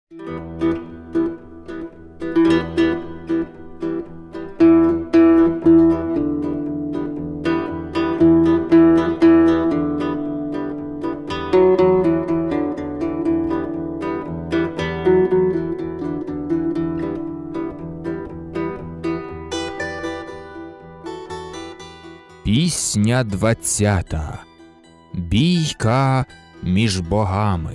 Пісня 20. Бійка між богами.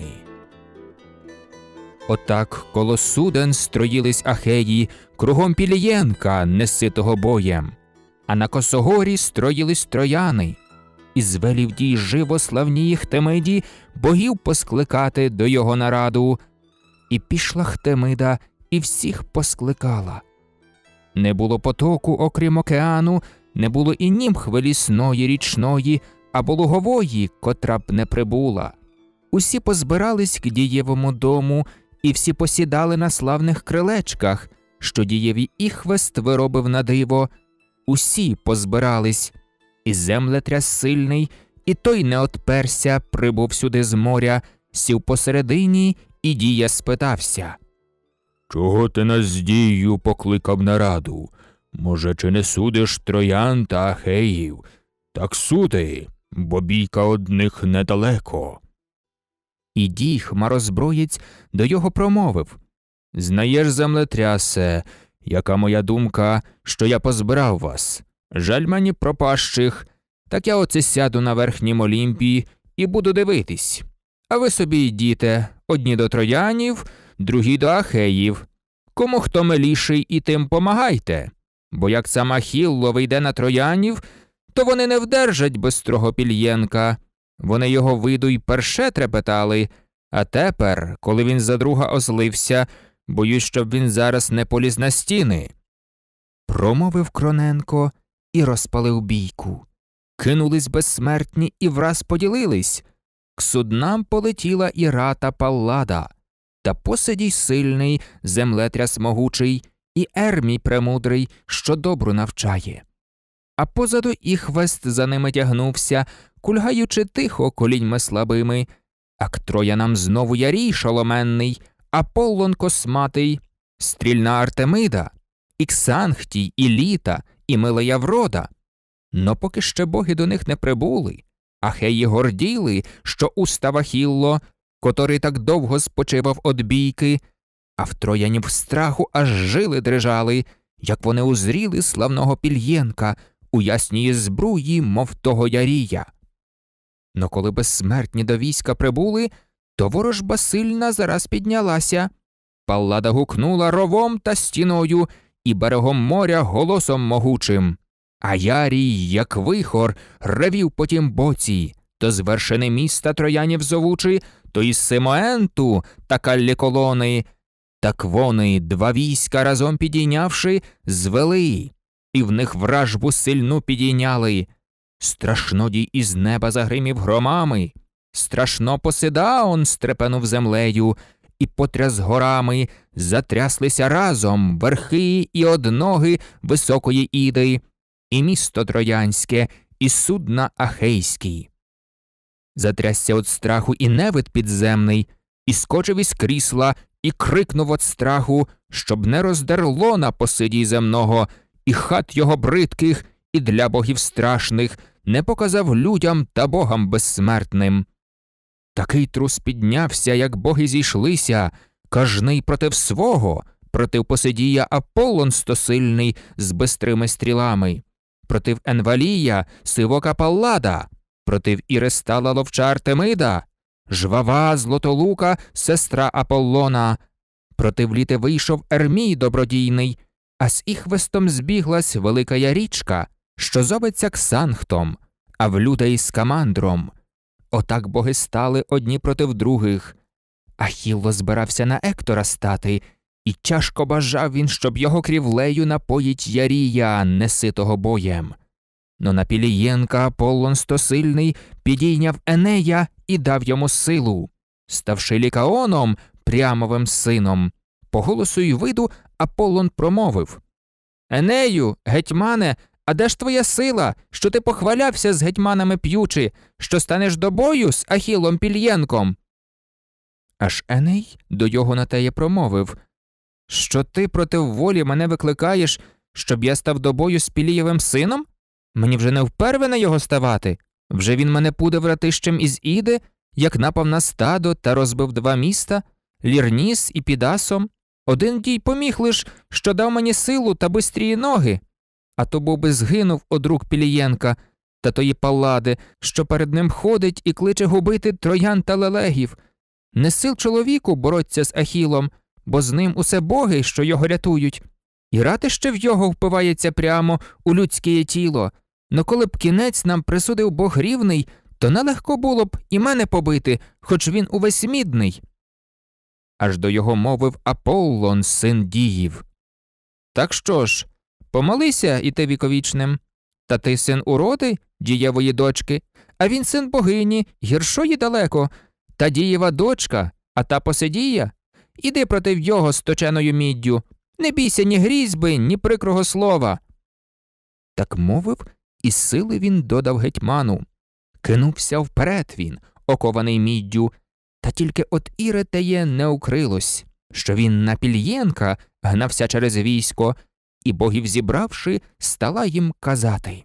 Отак коло суден строїлись ахеї, кругом Пілієнка, неситого боєм. А на косогорі строїлись трояни. І звелів дій живо славнії Хтемиді богів поскликати до його нараду. І пішла Хтемида, і всіх поскликала. Не було потоку, окрім океану, не було і німхви лісної річної, або лугової, котра б не прибула. Усі позбирались к дієвому дому, і всі посідали на славних крилечках, що дієві Іхвест виробив на диво. Усі позбирались, і землетряс сильний, і той не отперся, прибув сюди з моря, сів посередині, і Дія спитався: «Чого ти нас з Дією покликав на раду? Може, чи не судиш троян та ахеїв? Так суди, бо бійка одних недалеко». І Дій, хмарозброєць, до його промовив: «Знаєш, землетрясе, яка моя думка, що я позбирав вас. Жаль мені пропащих, так я оце сяду на верхнім Олімпі і буду дивитись. А ви собі йдіте, одні до троянів, другі до ахеїв. Кому хто миліший, і тим помагайте. Бо як сам Ахілло вийде на троянів, то вони не вдержать бистрого Пілієнка. Вони його виду й перше трепетали, а тепер, коли він за друга озлився, боюсь, щоб він зараз не поліз на стіни». Промовив Кроненко і розпалив бійку. Кинулись безсмертні і враз поділились. К суднам полетіла і рата Паллада, та посидій сильний, землетряс могучий, і Ермій премудрий, що добру навчає. А позаду Іхвест за ними тягнувся, кульгаючи тихо коліньми слабими, а к троянам знову Ярій шаломенний, Аполлон косматий, стрільна Артемида, і Ксанхтій, і Літа, і милая Врода. Но поки ще боги до них не прибули, ахеї горділи, що устав Ахілло, котрий так довго спочивав од бійки, а в троянів страху аж жили дрижали, як вони узріли славного Пілієнка у ясній збруї, мов того Ярія. Но коли безсмертні до війська прибули, то ворожба сильна зараз піднялася. Паллада гукнула ровом та стіною і берегом моря голосом могучим. А Ярій, як вихор, ревів по тім боці, то з вершини міста троянів зовучи, то із Симоенту та каллі колони. Так вони, два війська разом підійнявши, звели, і в них вражбу сильну підійняли. Страшно дій із неба загримів громами, страшно Посейдаон стрепенув землею, і потряс горами, затряслися разом верхи і одноги високої Іди, і місто Троянське, і судна Ахейські. Затрясся од страху і невид підземний, і скочив із крісла, і крикнув од страху, щоб не роздер лона посидій земного, і хат його бридких, і для богів страшних не показав людям та богам безсмертним. Такий трус піднявся, як боги зійшлися, кожний против свого, против Посидія Аполлон стосильний з бистрими стрілами, против Енвалія сивока Паллада, против Ірестала ловча Артемида, жвава Златолука сестра Аполлона, против Літи вийшов Ермій добродійний, а з Іхвестом збіглась велика річка, що зоветься Ксанхтом, а в людей з Камандром. Отак боги стали одні против других. Ахілло збирався на Ектора стати, і тяжко бажав він, щоб його крівлею напоїть Ярія, неситого боєм. Но на Пілієнка Аполлон стосильний підійняв Енея і дав йому силу, ставши Лікаоном, Прямовим сином. По голосу й виду Аполлон промовив: «Енею, гетьмане, а де ж твоя сила, що ти похвалявся з гетьманами п'ючи, що станеш до бою з Ахіллом Пілієнком?» Аж Еней до його на теє промовив: «Що ти проти волі мене викликаєш, щоб я став до бою з Пілієвим сином? Мені вже не вперве на його ставати. Вже він мене пудив ратищем із Іди, як напав на стадо та розбив 2 міста, Лірніс і Підасом. Один дій поміг лиш, що дав мені силу та бистрії ноги. А то був би згинув од рук Пілієнка та тої Паллади, що перед ним ходить і кличе губити троян та лелегів. Не сил чоловіку бороться з Ахілом, бо з ним усе боги, що його рятують. І ратище в його впивається прямо у людське тіло. Но коли б кінець нам присудив Бог рівний, то нелегко було б і мене побити, хоч він увесь мідний». Аж до його мовив Аполлон, син Діїв: «Так що ж, помолися і ти віковічним. Та ти син уроди, Дієвої дочки, а він син богині, гіршої далеко, та Дієва дочка, а та Посидія. Іди проти його з точеною міддю, не бійся ні грізьби, ні прикрого слова». Так мовив, і сили він додав гетьману. Кинувся вперед він, окований міддю, та тільки от Іри теє не укрилось, що він на Пільєнка гнався через військо, і богів зібравши, стала їм казати: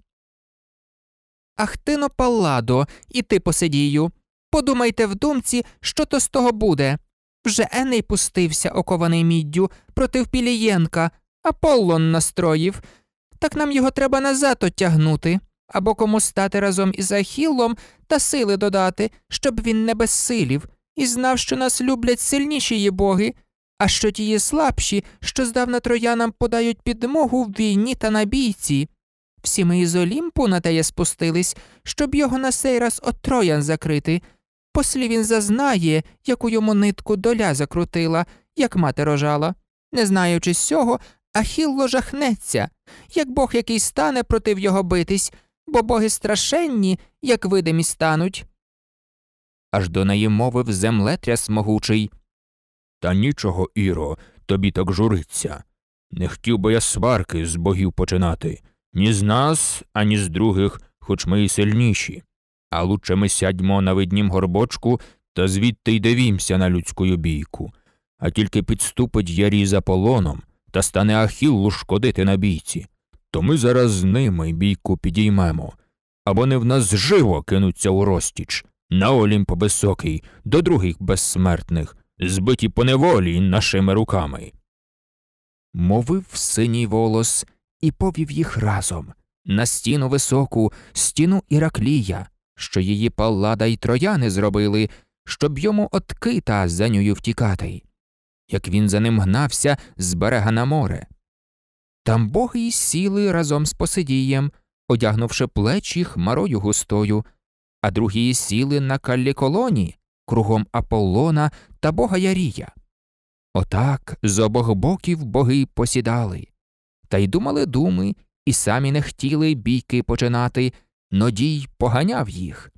«Ах ти но, Палладо, і ти Посидію, подумайте в думці, що то з того буде. Вже Еней пустився, окований міддю, проти Пілієнка, Аполлон настроїв. Так нам його треба назад оттягнути, або кому стати разом із Ахіллом та сили додати, щоб він не безсилів, і знав, що нас люблять сильніші боги, а що тії слабші, що здавна троянам подають підмогу в війні та на бійці. Всі ми із Олімпу на теє спустились, щоб його на сей раз от троян закрити. Послі він зазнає, яку йому нитку доля закрутила, як мати рожала. Не знаючи сього, Ахілло жахнеться, як бог який стане против його битись, бо боги страшенні, як видимі стануть». Аж до неї мовив землетряс могучий: «Та нічого, Іро, тобі так журиться. Не хотів би я сварки з богів починати, ні з нас, ані з других, хоч ми і сильніші. А лучше ми сядьмо на виднім горбочку та звідти й дивімся на людську бійку. А тільки підступить Ярій з Аполлоном та стане Ахіллу шкодити на бійці, то ми зараз з ними бійку підіймемо, а вони в нас живо кинуться у розтіч, на Олімп високий, до других безсмертних, збиті по неволі нашими руками». Мовив синій волос і повів їх разом на стіну високу, стіну Іраклія, що її Паллада й трояни зробили, щоб йому от кита за нею втікати, як він за ним гнався з берега на море. Там боги й сіли разом з Посидієм, одягнувши плечі хмарою густою, а другі сіли на Калліколоні, кругом Аполлона та бога Ярія. Отак з обох боків боги посідали, та й думали думи, і самі не хотіли бійки починати, но Дій поганяв їх.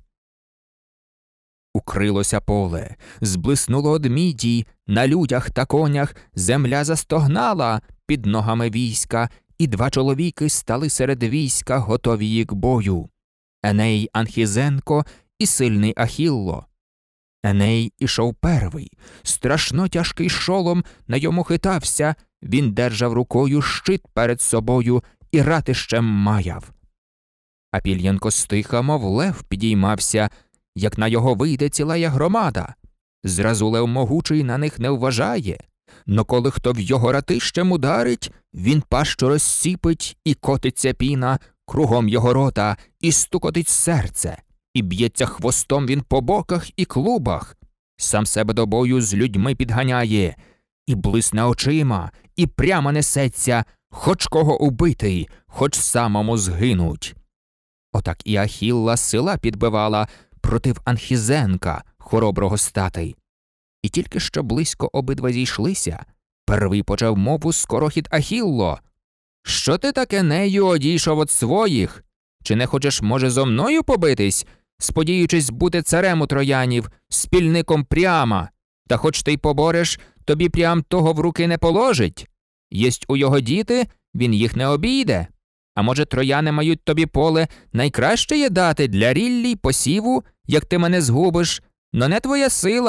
Укрилося поле, зблиснуло од міді, на людях та конях земля застогнала під ногами війська, і 2 чоловіки стали серед війська, готові к бою – Еней Анхізенко і сильний Ахілло. Еней ішов первий, страшно тяжкий шолом на йому хитався, він держав рукою щит перед собою і ратищем маяв. А Пільєнко стиха, мов лев, підіймався, як на його вийде цілая громада. Зразу лев могучий на них не вважає, но коли хто в його ратищем ударить, він пащу розсіпить, і котиться піна кругом його рота, і стукотить серце, і б'ється хвостом він по боках і клубах, сам себе до бою з людьми підганяє, і блисне очима, і прямо несеться, хоч кого убити, хоч самому згинуть. Отак і Ахілла сила підбивала против Анхізенка, хороброго стати. І тільки що близько обидва зійшлися, первий почав мову скорохід Ахілло: «Що ти таке, нею, одійшов від своїх? Чи не хочеш, може, зо мною побитись, сподіючись бути царем у троянів, спільником Пріама? Та хоч ти й побореш, тобі Пріам того в руки не положить. Єсть у його діти, він їх не обійде. А може, трояни мають тобі поле найкраще є дати для ріллі й посіву, як ти мене згубиш, но не твоя сила,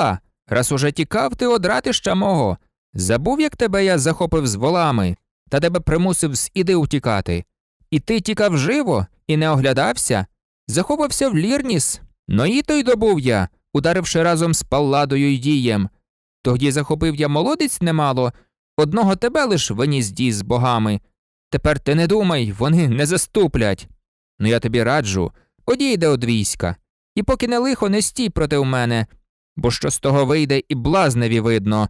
Раз уже тікав ти од ратища мого, забув, як тебе я захопив з волами, та тебе примусив з Іди утікати. І ти тікав живо і не оглядався, заховався в Лірніс, но і той добув я, ударивши разом з Палладою й Дієм. Тоді захопив я молодець немало, одного тебе лиш виніс Дій з богами. Тепер ти не думай, вони не заступлять. Ну я тобі раджу, одійди од війська, і поки не лихо, не стій проти мене, бо що з того вийде і блазневі видно.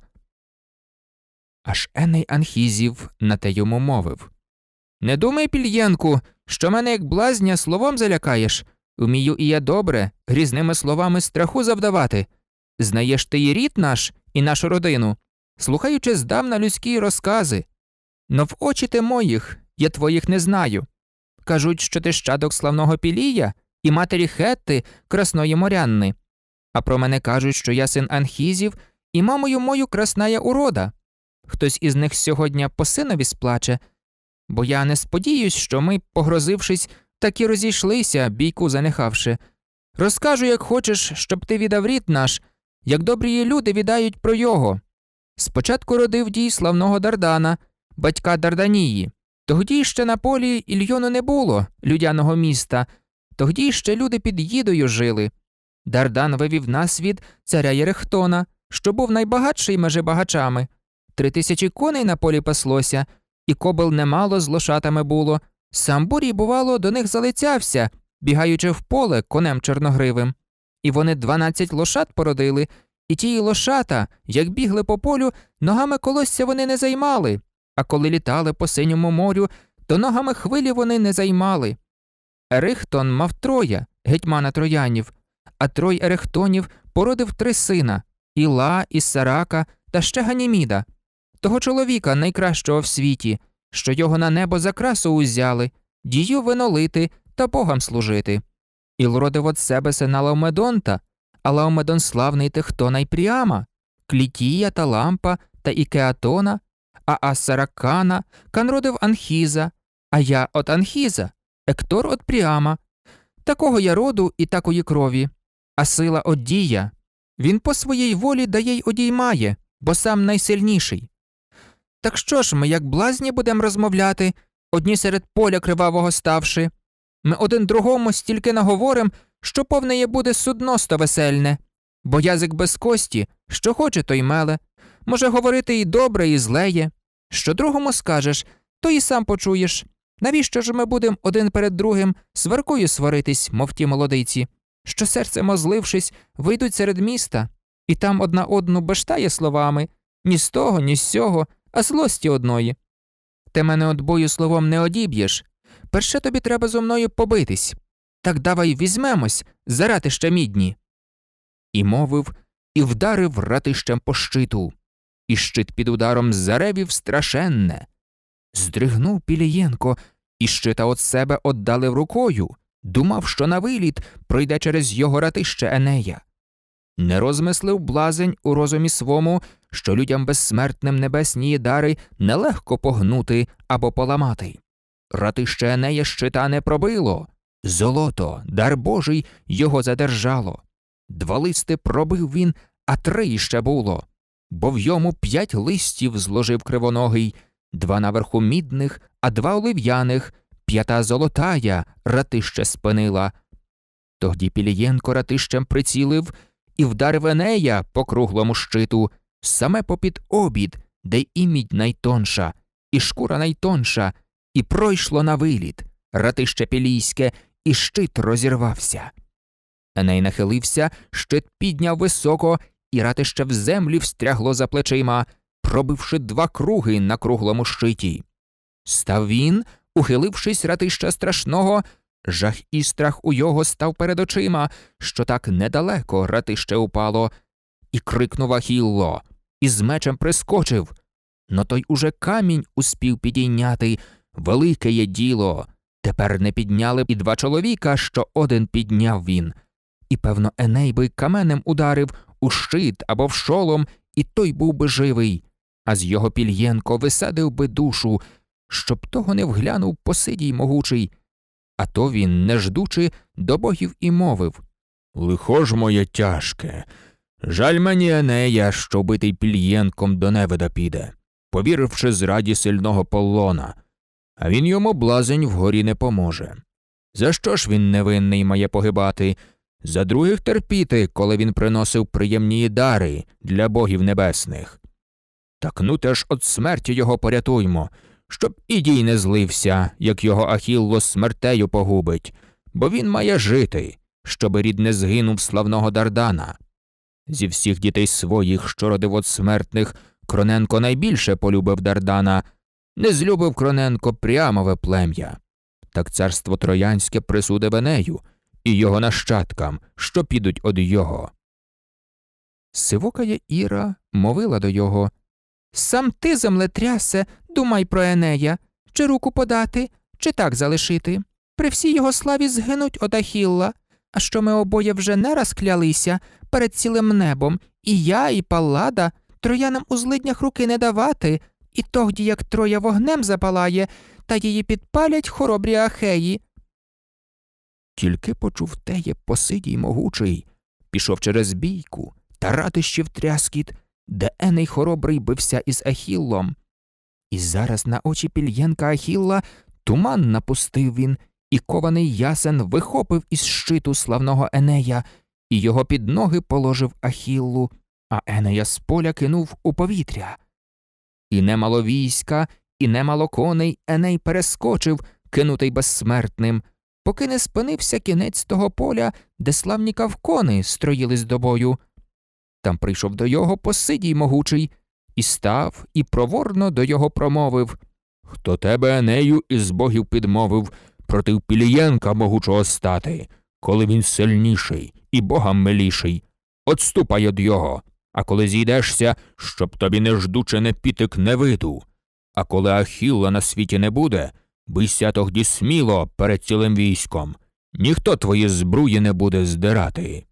Аж Еней Анхізів на те йому мовив: не думай, Пільєнку, що мене як блазня словом залякаєш. Вмію і я добре грізними словами страху завдавати. Знаєш ти і рід наш, і нашу родину, слухаючи здавна людські розкази. Но в очі ти моїх, я твоїх не знаю. Кажуть, що ти щадок славного Пілія і матері Хетти, красної морянни. А про мене кажуть, що я син Анхізів і мамою мою красная урода. Хтось із них сьогодні по синові сплаче, бо я не сподіюсь, що ми, погрозившись, так і розійшлися, бійку занехавши. Розкажу, як хочеш, щоб ти віддав рід наш, як добрі люди віддають про його. Спочатку родив Дій славного Дардана, батька Дарданії. Тоді ще на полі Ільйону не було, людяного міста. Тоді ще люди під Їдою жили. Дардан вивів на світ царя Єрихтона, що був найбагатший межи багачами. 3000 коней на полі паслося, і кобил немало з лошатами було. Сам Бурій, бувало, до них залицявся, бігаючи в поле конем чорногривим. І вони 12 лошад породили, і ті лошата, як бігли по полю, ногами колосся вони не займали, а коли літали по синьому морю, то ногами хвилі вони не займали. Ерихтон мав троє, гетьмана троянів, а трой Ерихтонів породив 3 сина – Іла, Іссарака та ще Ганіміда, того чоловіка найкращого в світі, що його на небо за красу узяли, Дію винолити та богам служити. Іл родив од себе сина Лаомедонта, а Лаомедон славний Техтона й Пріама, Клітія та Лампа та Ікеатона, а Ассаракана, Кан родив Анхіза, а я от Анхіза, Ектор от Пріама. Такого я роду і такої крові, а сила от Дія. Він по своїй волі дає й одіймає, бо сам найсильніший. Так що ж ми, як блазні, будем розмовляти, одні серед поля кривавого ставши? Ми один другому стільки наговорим, що повне є буде судносто весельне. Бо язик без кості, що хоче, то й меле. Може говорити і добре, і злеє. Що другому скажеш, то і сам почуєш. Навіщо ж ми будем один перед другим сваркою сваритись, мов ті молодиці, що серцем озлившись, вийдуть серед міста, і там одна одну бештає словами, ні з того, ні з сього, а злості одної. Ти мене от бою словом не одіб'єш. Перше тобі треба зо мною побитись. Так давай візьмемось за ратища мідні. І мовив, і вдарив ратищем по щиту. І щит під ударом заревів страшенне. Здригнув Пілієнко, і щита от себе оддалив рукою, думав, що на виліт пройде через його ратище Енея. Не розмислив блазень у розумі свому, що людям безсмертним небесні дари нелегко погнути або поламати. Ратище Енея щита не пробило, золото, дар Божий, його задержало. 2 листи пробив він, а 3 іще було, бо в йому 5 листів зложив кривоногий, 2 наверху мідних, а 2 олив'яних, 5 золотая ратище спинила. Тоді Пілієнко ратищем прицілив і вдарив Енея по круглому щиту, саме попід обід, де і мідь найтонша, і шкура найтонша, і пройшло на виліт, ратище пілійське, і щит розірвався. Еней нахилився, щит підняв високо, і ратище в землі встрягло за плечима, пробивши 2 круги на круглому щиті. Став він, ухилившись ратища страшного, жах і страх у його став перед очима, що так недалеко ратище упало, і крикнув Ахілло, і з мечем прискочив. Но той уже камінь успів підійняти, велике є діло. Тепер не підняли б і 2 чоловіка, що один підняв він. І, певно, Еней би каменем ударив у щит або в шолом, і той був би живий, а з його Пільєнко висадив би душу, щоб того не вглянув Посидій могучий. А то він, не ждучи, до богів і мовив: «Лихо ж моє тяжке, Жаль мені Енея, що битий Пільєнком до невида піде, повіривши зраді сильного Поллона, а він йому блазень вгорі не поможе. За що ж він невинний має погибати? За других терпіти, коли він приносив приємні дари для богів небесних. Так ну теж от смерті його порятуймо, щоб Ідій не злився, як його Ахілло смертею погубить, бо він має жити, щоби рід не згинув славного Дардана. Зі всіх дітей своїх, що родив от смертних, Кроненко найбільше полюбив Дардана, не злюбив Кроненко прямове плем'я. Так царство Троянське присудив Енею і його нащадкам, що підуть од його. Сивокая Іра мовила до його: «Сам ти, землетрясе, думай про Енея, чи руку подати, чи так залишити. При всій його славі згинуть од Ахілла, а що ми обоє вже не раз клялися перед цілим небом, і я, і Паллада, троянам у злиднях руки не давати, і тогді, як Троя вогнем запалає, та її підпалять хоробрі Ахеї». Тільки почув теє Посидій могучий, пішов через бійку та ратищів тряскіт, де Еней хоробрий бився із Ахіллом. І зараз на очі Пільєнка Ахілла туман напустив він, і кований ясен вихопив із щиту славного Енея, і його під ноги положив Ахіллу, а Енея з поля кинув у повітря. І немало війська, і немало коней Еней перескочив, кинутий безсмертним, поки не спинився кінець того поля, де славні кавкони строїлись до бою. Там прийшов до його Посидій могучий, і став, і проворно до його промовив: «Хто тебе, Енею, із богів підмовив проти Пілієнка могучого стати, коли він сильніший і богам миліший? Отступай од його, а коли зійдешся, щоб тобі не ждуче не піти к невиду. А коли Ахілла на світі не буде, бийся тогді сміло перед цілим військом. Ніхто твої збруї не буде здирати».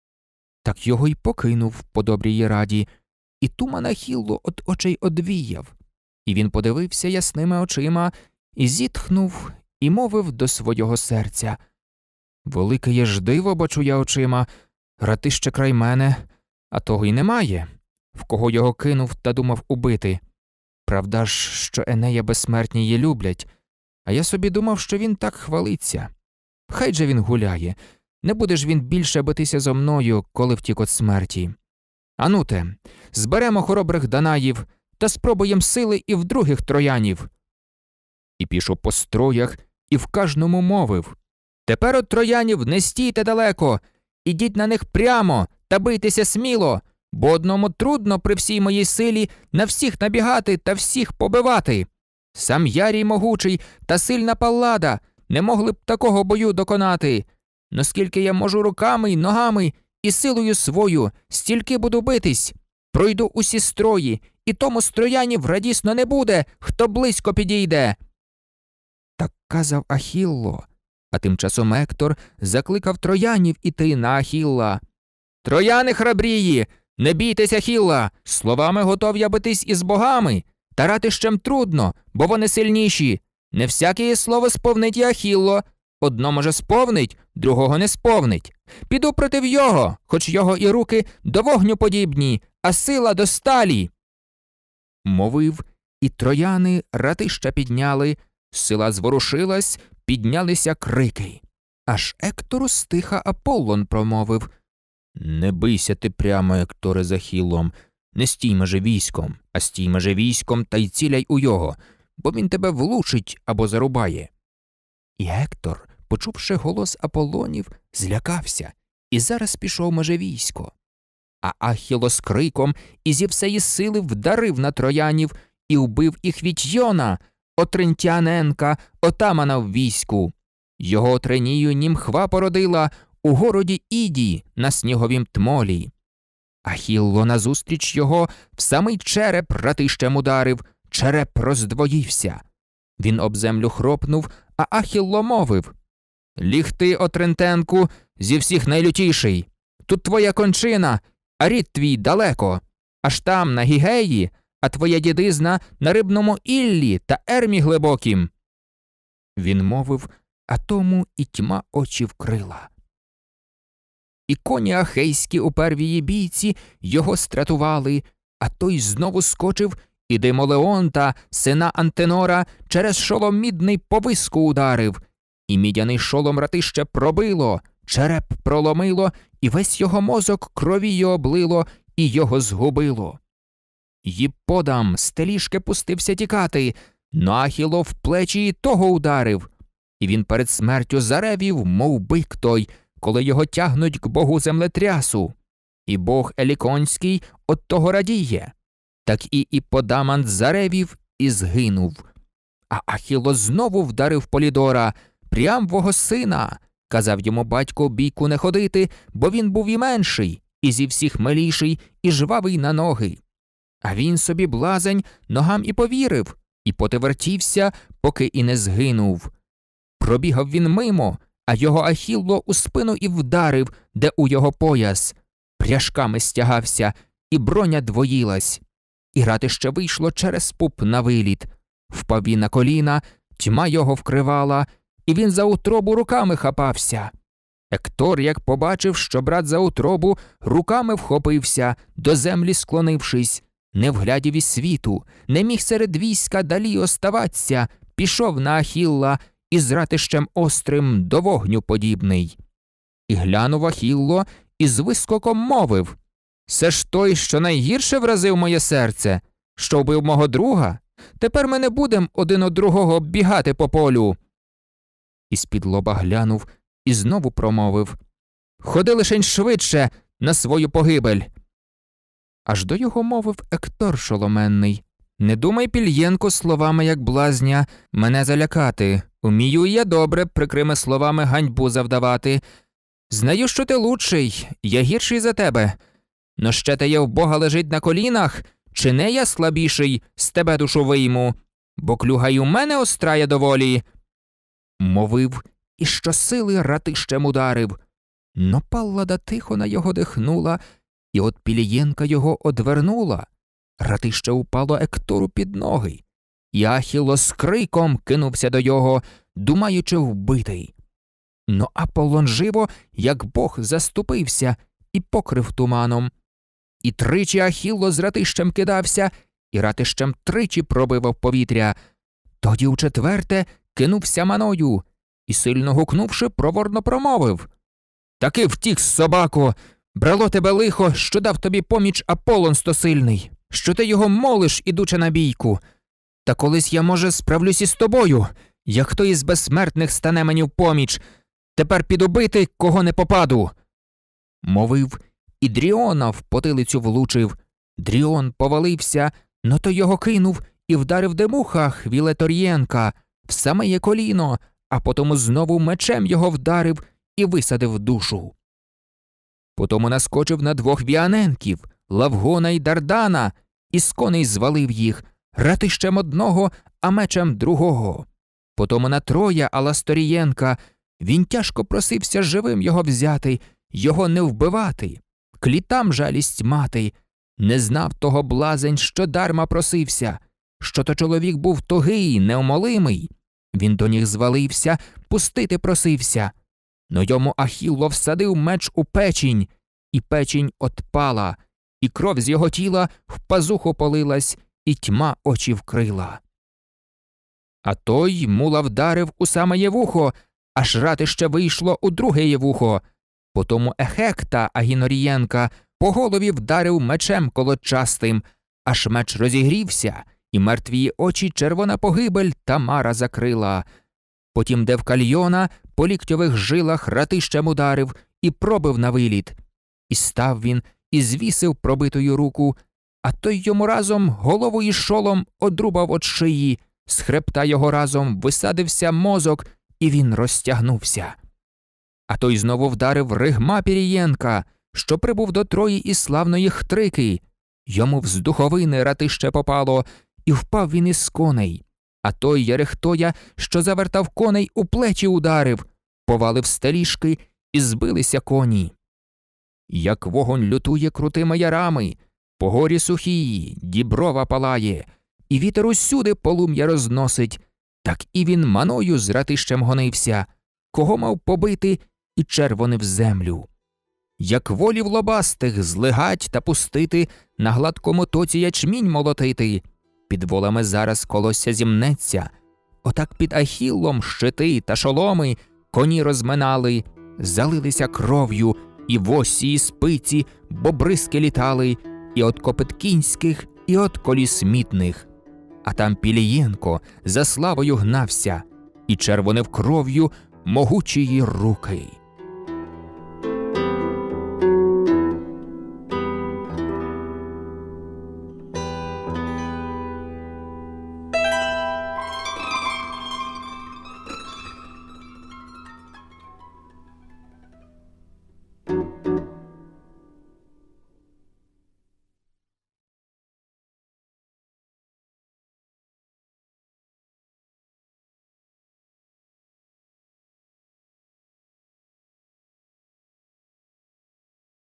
Так його й покинув по добрій раді, і туман Ахіллу от очей одвіяв. І він подивився ясними очима, і зітхнув, і мовив до свого серця: «Велике є ж диво, бачу я очима, ратище край мене, а того й немає, в кого його кинув та думав убити. Правда ж, що Енея безсмертні її люблять, а я собі думав, що він так хвалиться. Хай же він гуляє, не буде ж він більше битися зо мною, коли втік від смерті. Ануте, зберемо хоробрих Данаїв та спробуєм сили і в других троянів». І пішов по строях, і в кожному мовив: «Тепер от троянів не стійте далеко, ідіть на них прямо та бийтеся сміло, бо одному трудно при всій моїй силі на всіх набігати та всіх побивати. Сам Ярій могучий та сильна Паллада не могли б такого бою доконати. Но скільки я можу руками й ногами і силою свою, стільки буду битись. Пройду усі строї, і тому з троянів радісно не буде, хто близько підійде». Так казав Ахілло, а тим часом Ектор закликав троянів іти на Ахілла. «Трояни храбрії, не бійтесь Ахілла, словами готов я битись із богами, та ратищем трудно, бо вони сильніші. Не всяке слово сповнить і Ахілло, одно може сповнить, другого не сповнить. Піду проти його, хоч його і руки до вогню подібні, а сила до сталі». Мовив, і трояни ратища підняли, сила зворушилась, піднялися крики. Аж Ектору стиха Аполлон промовив: «Не бийся ти прямо, Екторе, з Ахіллом, не стій меже військом, а стій меже військом та й ціляй у його, бо він тебе влучить або зарубає». І Ектор, почувши голос Аполлонів, злякався і зараз пішов меже військо. А Ахілло з криком і зі всеї сили вдарив на троянів і вбив і Хвітьйона, отринтяненка, отамана в війську. Його отренію німхва породила у городі Іді на сніговім тмолі. Ахілло назустріч його в самий череп ратищем ударив, череп роздвоївся. Він об землю хропнув, а Ахілло мовив: «Ліг ти, отрентенку, зі всіх найлютіший. Тут твоя кончина, а рід твій далеко. Аж там, на Гігеї, а твоя дідизна на рибному іллі та ермі глибокім». Він мовив, а тому і тьма очі вкрила. і коні ахейські у первій бійці його стратували, а той знову скочив, і Димолеонта, сина Антенора, через шолом мідний по виску ударив. І мідяний шолом ратище пробило, череп проломило, і весь його мозок кров'ю облило, і його згубило. Їпподам з теліжки пустився тікати, но Ахіло в плечі і того ударив. І він перед смертю заревів, мов бик той, коли його тягнуть к богу землетрясу. І бог Еліконський от того радіє. Так і Іпподамант заревів і згинув. А Ахіло знову вдарив Полідора, прямвого сина. Казав йому батько бійку не ходити, бо він був і менший, і зі всіх миліший, і жвавий на ноги. А він собі, блазень, ногам і повірив, і потевертівся, поки і не згинув. Пробігав він мимо, а його Ахілло у спину і вдарив, де у його пояс. Пряжками стягався, і броня двоїлась. І ратище вийшло через пуп на виліт. Впав він на коліна, тьма його вкривала, і він за утробу руками хапався. Ектор, як побачив, що брат за утробу, руками вхопився, до землі склонившись, не вглядів із світу, не міг серед війська далі оставаться, пішов на Ахілла, і з ратищем острим до вогню подібний. І глянув Ахілло, і з вискоком мовив: «Се ж той, що найгірше вразив моє серце, що вбив мого друга? Тепер ми не будем один од другого оббігати по полю». І з-під лоба глянув, і знову промовив: «Ходи лишень швидше на свою погибель». Аж до його мовив Ектор шоломенний: «Не думай, Пільєнко, словами, як блазня, мене залякати. Умію і я добре прикрими словами ганьбу завдавати. Знаю, що ти лучший, я гірший за тебе. Но ще те є в Бога лежить на колінах, чи не я слабіший, з тебе душу вийму, бо клюга й у мене острає доволі». Мовив, і щосили ратищем ударив. Но Паллада тихо на його дихнула, і от Пілієнка його одвернула. Ратище упало Ектору під ноги. І Ахілло з криком кинувся до його, думаючи вбитий. Но Аполлон живо, як бог, заступився і покрив туманом. І тричі Ахілло з ратищем кидався, і ратищем тричі пробивав повітря. Тоді вчетверте кинувся маною, і, сильно гукнувши, проворно промовив: «Таки втік, собако! Брало тебе лихо, що дав тобі поміч Аполлон стосильний, що ти його молиш, ідучи на бійку. Та колись я, може, справлюсь із тобою, як хто із безсмертних стане мені в поміч. Тепер піду бити, кого не попаду». Мовив, і Дріона в потилицю влучив. Дріон повалився, но то його кинув і вдарив Демуха Хвілетор'єнка в самеє коліно, а потому знову мечем його вдарив і висадив душу. Потому наскочив на двох віаненків, Лавгона й Дардана, і з коней звалив їх, ратищем одного, а мечем другого. Потому на Троя Аласторієнка, він тяжко просився живим його взяти, його не вбивати, клітам жалість мати. Не знав того блазень, що дарма просився, що то чоловік був тугий, неумолимий. Він до них звалився, пустити просився. Но йому Ахілло всадив меч у печінь, і печінь отпала, і кров з його тіла в пазуху полилась, і тьма очі вкрила. А той мула вдарив у самеє вухо, аж ратище вийшло у другеє вухо. Потому Ехекта Агінорієнка по голові вдарив мечем колодчастим, аж меч розігрівся, і мертвії очі червона погибель Тамара закрила. Потім Девкальйона по ліктьових жилах ратищем ударив і пробив на виліт. І став він, і звісив пробитою руку, а той йому разом голову і шолом одрубав од шиї, з хребта його разом висадився мозок, і він розтягнувся. А той знову вдарив Ригма Пірієнка, що прибув до Трої із славної Хтрики. Йому з духовини ратище попало, і впав він із коней. А той Ярихтоя, що завертав коней, у плечі ударив, повалив стеліжки, і збилися коні. Як вогонь лютує крутими ярами, по горі сухії діброва палає, і вітер усюди полум'я розносить, так і він маною з ратищем гонився, кого мав побити, і червонив землю. як волів лобастих злигать та пустити, на гладкому тоці ячмінь молотити. Під волами зараз колосся зімнеться, отак під Ахіллом щити та шоломи коні розминали, залилися кров'ю, і восі, і спиці, бобриски літали, і от копит кінських, і от коліс мітних. А там Пілієнко за славою гнався, і червонив кров'ю могучі її руки.